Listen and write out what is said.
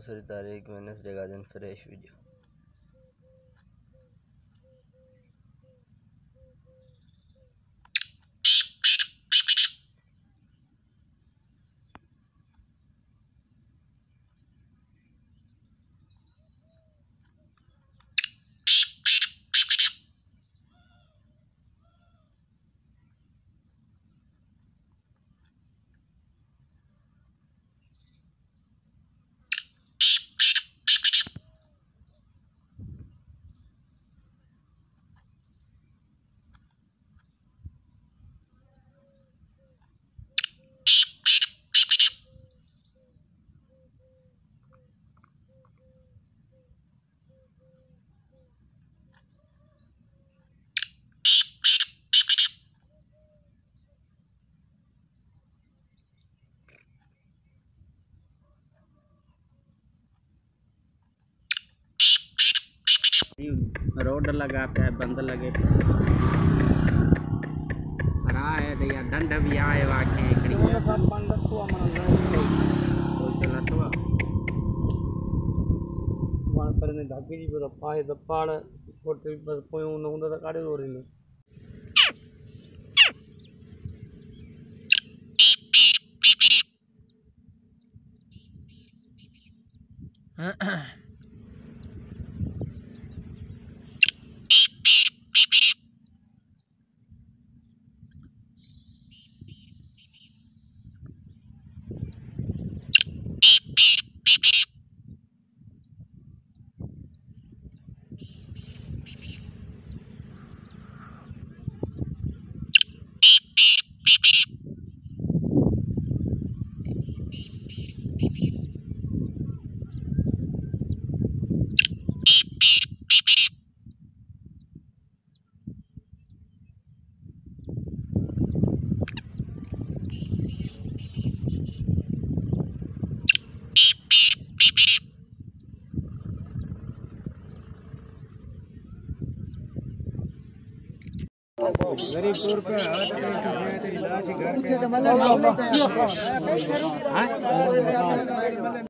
दूसरी तारीख वेडनेसडे का दिन फ्रेश वीडियो। रोड लगा पे बंद लगे पे हरा है दिया दंड भी आए वाके एकड़ी सब बंद तो मन चला तो वन पर ने धागे जी पर पाए द पाड़ छोटे बस पोयो न हुंदा त काढे हो रही गरीब तौर पे तेरी लाश घर पे